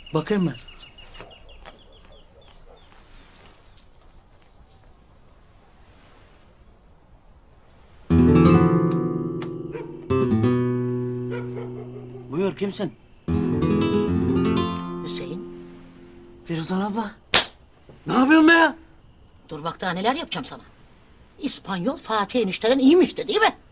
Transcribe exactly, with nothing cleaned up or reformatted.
Bakayım ben. Buyur, kimsin? Hüseyin. Firuzan abla. Ne yapıyorsun be ya? Dur bak daha neler yapacağım sana. İspanyol Fatih enişteden iyiymiş de değil mi?